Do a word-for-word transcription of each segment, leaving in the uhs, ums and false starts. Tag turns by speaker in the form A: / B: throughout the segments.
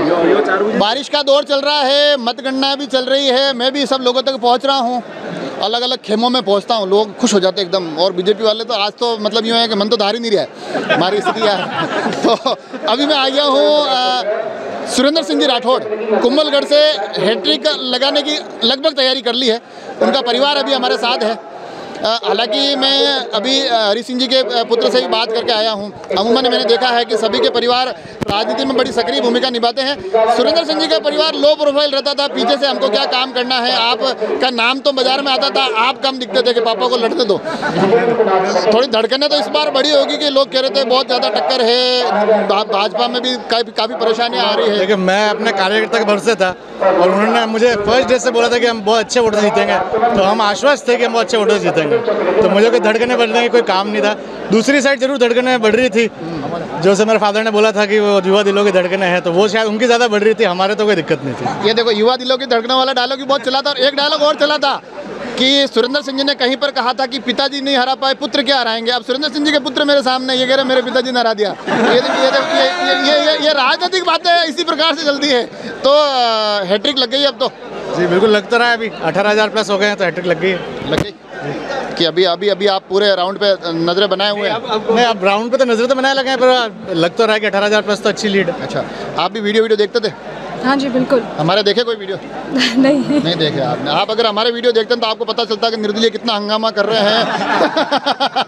A: बारिश का दौर चल रहा है, मतगणना भी चल रही है, मैं भी सब लोगों तक पहुंच रहा हूं, अलग अलग खेमों में पहुंचता हूं, लोग खुश हो जाते हैं एकदम। और बीजेपी वाले तो आज तो मतलब यूँ है कि मन तो धार ही नहीं रहा है, हमारी स्थिति है। तो अभी मैं आ गया हूँ सुरेंद्र सिंह जी राठौड़, कुंभलगढ़ से हैट्रिक लगाने की लगभग तैयारी कर ली है। उनका परिवार अभी हमारे साथ है। हालांकि मैं अभी हरी सिंह जी के पुत्र से भी बात करके आया हूं। अमूमन मैंने देखा है कि सभी के परिवार राजनीति में बड़ी सक्रिय भूमिका निभाते हैं। सुरेंद्र सिंह जी का परिवार लो प्रोफाइल रहता था, पीछे से हमको क्या काम करना है, आपका नाम तो बाजार में आता था, आप कम दिखते थे कि पापा को लड़ने दो। थोड़ी धड़कनें तो इस बार बड़ी होगी कि लोग कह रहे थे बहुत ज़्यादा टक्कर है, भाजपा में भी काफ़ी काफ़ी परेशानियाँ आ रही है।
B: लेकिन मैं अपने कार्यकर्ता के भरोसे था और उन्होंने मुझे फर्स्ट डे से बोला था कि हम बहुत अच्छे वोटर जीतेंगे, तो हम आश्वस्त थे कि हम बहुत अच्छे वोटर जीतेंगे। तो मुझे कोई धड़कने बढ़ने की कोई काम नहीं था। दूसरी साइड जरूर धड़कने बढ़ रही थी, जो से मेरे फादर ने बोला था कि वो युवा दिलों की धड़कने हैं, तो वो शायद उनकी ज़्यादा बढ़ रही थी, हमारे तो कोई दिक्कत नहीं थी।
A: ये देखो, युवा दिलों की धड़कने वाला डायलॉग भी बहुत चला था। और एक डायलॉग और चला था कि सुरेंद्र सिंह जी ने कहीं पर कहा था कि पिताजी नहीं हरा पाए, पुत्र क्या हराएंगे। अब सुरेंद्र सिंह जी के पुत्र मेरे सामने, ये कह रहे मेरे पिताजी ने हरा दिया। ये ये ये ये, ये, ये राजनीतिक बातें इसी प्रकार से चलती है। तो हैट्रिक लग गई अब तो?
B: जी बिल्कुल, लग तो रहा है। अभी अठारह हज़ार प्लस हो गए हैं तो हैट्रिक लग गई है।
A: लग गई कि अभी अभी अभी आप पूरे राउंड पे नजरें बनाए हुए हैं?
B: अब नहीं, अब राउंड पे तो नजरें तो बनाए लगे हैं, पर लग तो रहा है कि अठारह हज़ार प्लस तो अच्छी लीड है।
A: अच्छा, आप भी वीडियो वीडियो देखते थे?
C: हाँ जी बिल्कुल।
A: हमारे देखे कोई वीडियो?
C: नहीं
A: नहीं देखे आपने। आप अगर हमारे वीडियो देखते हैं तो आपको पता चलता है कि निर्दलीय कितना हंगामा कर रहे हैं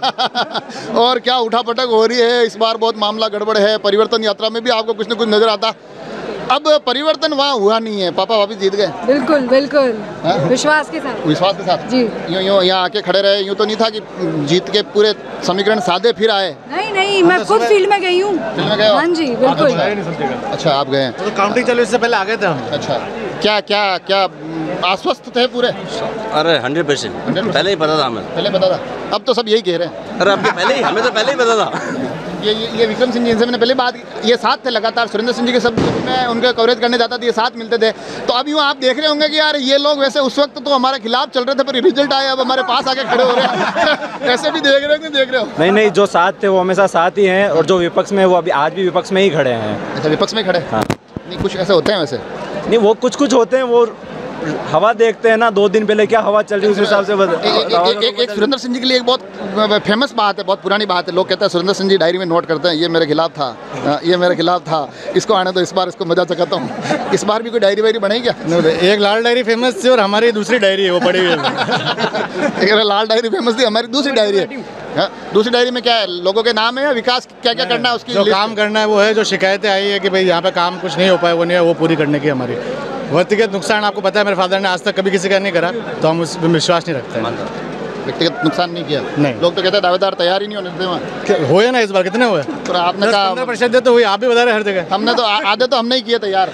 A: और क्या उठापटक हो रही है। इस बार बहुत मामला गड़बड़ है। परिवर्तन यात्रा में भी आपको कुछ न कुछ नजर आता। अब परिवर्तन वहाँ हुआ नहीं है, पापा वापिस जीत गए?
C: बिल्कुल बिल्कुल,
A: हा?
C: विश्वास के साथ।
A: विश्वास के साथ
C: जी।
A: यूँ यूँ यहाँ आके खड़े रहे, यूँ तो नहीं था कि जीत के पूरे समीकरण साधे फिर आए?
C: नहीं नहीं, मैं खुद फील्ड में गई हूँ।
A: फील्ड में गए?
C: हाँ जी बिल्कुल।
A: अच्छा, आप गए?
B: तो काउंटिंग चलो, इससे पहले आ गए थे हम।
A: अच्छा, क्या क्या क्या आश्वस्त थे पूरे?
D: अरे हंड्रेड परसेंट पहले ही पता था हमें।
A: पहले पता था? अब तो सब यही कह रहे हैं।
D: अरे अब तो पहले ही, हमें तो पहले ही पता था।
A: ये ये, ये विक्रम सिंह जी, इनसे मैंने पहले बात, ये साथ थे लगातार। सुरेंद्र सिंह जी के सब मैं उनका कवरेज करने जाता था, ये साथ मिलते थे। तो अब यूँ आप देख रहे होंगे कि यार ये लोग वैसे उस वक्त तो हमारे खिलाफ चल रहे थे, पर रिजल्ट आया अब हमारे पास आके खड़े हो रहे हैं। ऐसे भी देख रहे हो कि देख रहे हो?
E: नहीं नहीं, जो साथ थे वो हमेशा साथ ही हैं, और जो विपक्ष में वो अभी आज भी विपक्ष में ही खड़े हैं।
A: अच्छा, विपक्ष में खड़े?
E: हाँ।
A: नहीं, कुछ ऐसे होते हैं वैसे?
E: नहीं, वो कुछ कुछ होते हैं, वो हवा देखते हैं ना, दो दिन पहले क्या हवा चल रही है उस हिसाब से
A: एक, एक, एक सुरेंद्र सिंह जी के लिए एक बहुत फेमस बात है, बहुत पुरानी बात है। लोग कहते हैं सुरेंद्र सिंह जी डायरी में नोट करते हैं, ये मेरे खिलाफ था, ये मेरे खिलाफ था, इसको आने दो, इस बार इसको मजा चकाता हूँ। इस बार भी कोई डायरी वायरी बनेगी क्या?
B: एक लाल डायरी फेमस थी और हमारी दूसरी डायरी है, वो पड़ी हुई है।
A: लाल डायरी फेमस थी, हमारी दूसरी डायरी है। हाँ, दूसरी डायरी में क्या है? लोगों के नाम है या विकास क्या क्या करना है उसकी?
B: जो काम करना है वो है, जो शिकायतें आई है कि भाई यहाँ पे काम कुछ नहीं हो पाया, वो नहीं है, वो पूरी करने की हमारी। व्यक्तिगत नुकसान आपको पता है, मेरे फादर ने आज तक कभी किसी का नहीं करा, तो हम उस विश्वास नहीं रखते हैं।
A: व्यक्तिगत नुकसान नहीं किया?
B: नहीं।
A: लोग तो कहते हैं दावेदार तैयार ही नहीं होने देते वहाँ।
B: हुए ना इस बार, कितने हुए?
A: तो आपने कहा
B: पंद्रह प्रतिशत दे तो हुई, आप भी बता रहे हर जगह।
A: हमने तो आधे तो हमने ही किए तैयार।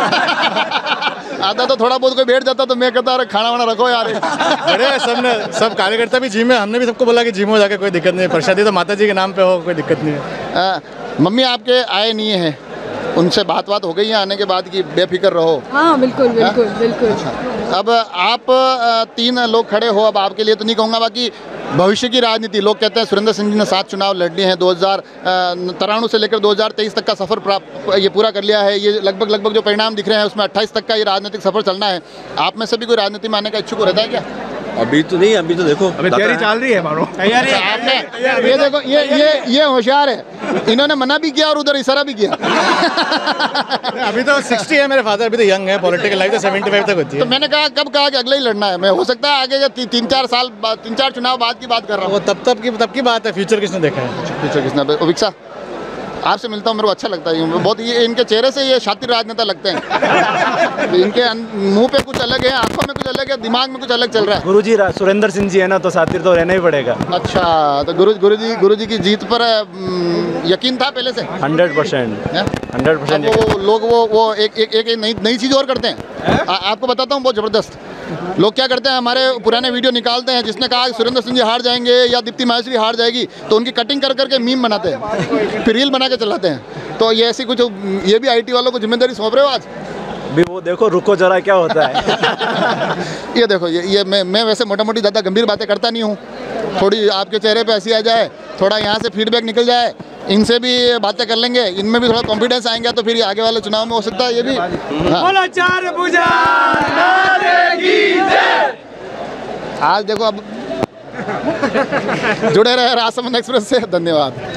A: आधा तो थोड़ा बहुत कोई बैठ जाता तो मैं कहता अरे खाना वाना रखो यार।
B: अरे सब ने, सब कार्यकर्ता भी जिम में, हमने भी सबको बोला कि जिम हो जाके कोई दिक्कत नहीं, प्रसादी तो माता जी के नाम पे हो, कोई दिक्कत नहीं है।
A: मम्मी आपके आए नहीं है, उनसे बात बात हो गई है आने के बाद की बेफिक्र रहो?
C: हाँ बिल्कुल बिल्कुल बिल्कुल।
A: अब आप तीन लोग खड़े हो, अब आपके लिए तो नहीं कहूँगा, बाकी भविष्य की राजनीति, लोग कहते हैं सुरेंद्र सिंह जी ने सात चुनाव लड़ लिए हैं, दो हज़ार तिरानवे से लेकर दो हज़ार तेईस तक का सफ़र प्राप्त ये पूरा कर लिया है। ये लगभग लगभग जो परिणाम दिख रहे हैं उसमें अट्ठाईस तक का ये राजनीतिक सफ़र चलना है। आप में से भी कोई राजनीति में आने का इच्छुक रहता है क्या?
D: अभी तो नहीं, अभी तो देखो
B: अभी तैयारी चल रही है मानो।
A: तैयारी आपने ये देखो, ये ये ये होशियार है, इन्होंने मना भी किया और उधर इशारा भी किया।
B: अभी तो साठ है मेरे फादर, अभी तो यंग है, पॉलिटिकल लाइफ तो पचहत्तर तक होती है।
A: तो मैंने कहा कब कहा कि अगले ही लड़ना है? मैं हो सकता है आगे ती, तीन चार साल बाद, तीन चार चुनाव बाद की बात कर रहा हूँ।
B: वो तब तब की तब की बात है, फ्यूचर किसने देखा है?
A: फ्यूचर किसने? विक्सा, आपसे मिलता हूँ, मेरे को अच्छा लगता है बहुत। ये इनके चेहरे से ये शातिर राजनेता लगते हैं। इनके मुंह पे कुछ अलग है, आंखों में कुछ अलग है, दिमाग में कुछ अलग चल रहा है।
E: गुरुजी सुरेंद्र सिंह जी है ना, तो शातिर तो रहना ही पड़ेगा।
A: अच्छा, तो गुरु गुरुजी गुरुजी की जीत पर यकीन था पहले से?
E: Hundred percent hundred percent.
A: वो लोग वो वो एक एक एक नई नई चीज़ और करते हैं। आ, आपको बताता हूँ, बहुत ज़बरदस्त लोग क्या करते हैं, हमारे पुराने वीडियो निकालते हैं, जिसने कहा सुरेंद्र सिंह जी हार जाएंगे या दीप्ति माहेश्वरी हार जाएगी, तो उनकी कटिंग कर करके मीम बनाते हैं, फिर रील बना के चलाते हैं। तो ये ऐसी कुछ, ये भी आईटी वालों को जिम्मेदारी सौंप रहे हो आज?
E: भी वो देखो, रुको जरा क्या होता है।
A: ये देखो, ये ये मैं मैं वैसे मोटा मोटी ज़्यादा गंभीर बातें करता नहीं हूँ, थोड़ी आपके चेहरे पे हंसी आ जाए, थोड़ा यहाँ से फीडबैक निकल जाए, इनसे भी बातें कर लेंगे, इनमें भी थोड़ा कॉन्फिडेंस आएंगे तो फिर ये आगे वाले चुनाव में हो सकता है ये भी। हाँ।
E: चार भुजा
A: आज देखो अब जुड़े रहे राजसमंद एक्सप्रेस से। धन्यवाद।